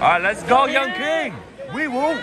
right, let's go, young king. We will.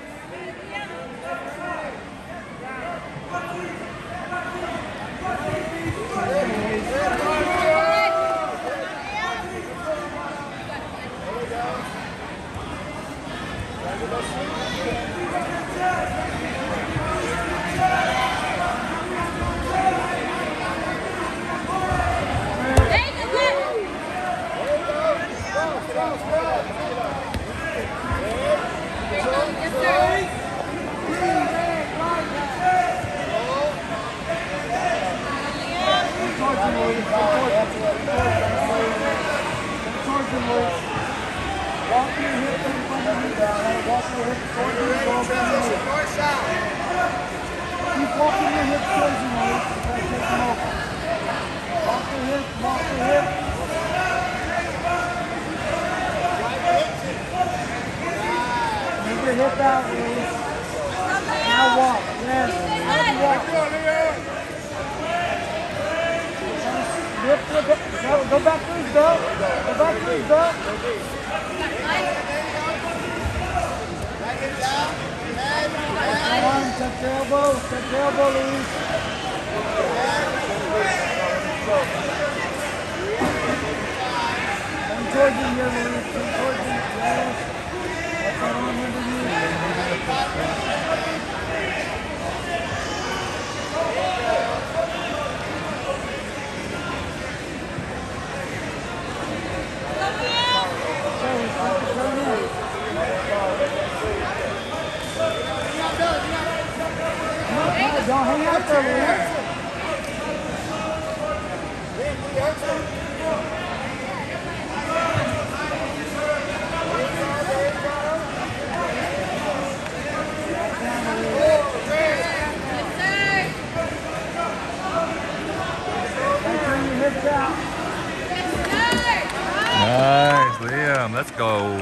Hip out, Louise. Now walk. Yes. Walk. Go back, please, go. Go back, please, go. Come on, touch your elbow. Touch your elbow, Louise. Come towards you here, Louise. Come towards you. Yes. That's what I remember you. Don't hang out there, Louise. Nice, Liam. Let's go.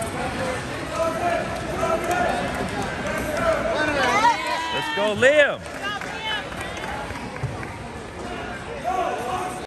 Let's go, Liam.